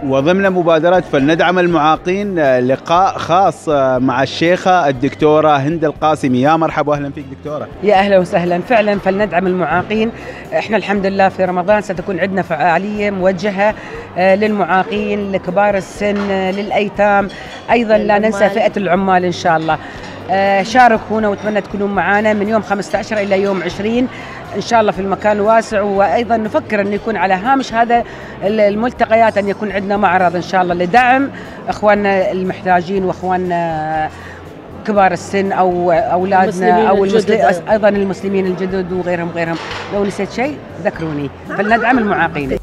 وضمن مبادرة فلندعم المعاقين لقاء خاص مع الشيخة الدكتورة هند القاسمي. يا مرحبا واهلا فيك دكتورة. يا اهلا وسهلا. فعلا فلندعم المعاقين. احنا الحمد لله في رمضان ستكون عندنا فعالية موجهة للمعاقين، لكبار السن، للأيتام، ايضا لا ننسى فئة العمال ان شاء الله. شاركونا واتمنى تكونوا معنا من يوم 15 الى يوم 20 ان شاء الله في المكان واسع. وايضا نفكر ان يكون على هامش هذا الملتقيات ان يكون عندنا معرض ان شاء الله لدعم اخواننا المحتاجين واخواننا كبار السن او اولادنا او ايضا المسلمين الجدد وغيرهم. لو نسيت شيء ذكروني. فلندعم المعاقين.